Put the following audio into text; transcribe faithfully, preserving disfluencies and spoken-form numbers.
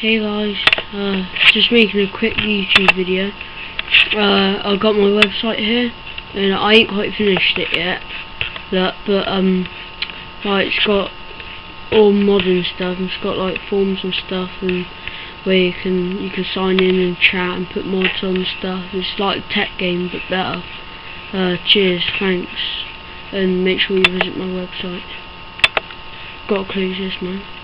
Hey guys, uh, just making a quick YouTube video. Uh, I got my website here, and I ain't quite finished it yet. Look, but um, like it's got all modern stuff. It's got like forms and stuff, and where you can you can sign in and chat and put mods on and stuff. It's like a tech game but better. Uh, cheers, thanks, and make sure you visit my website. Gotta close this, man.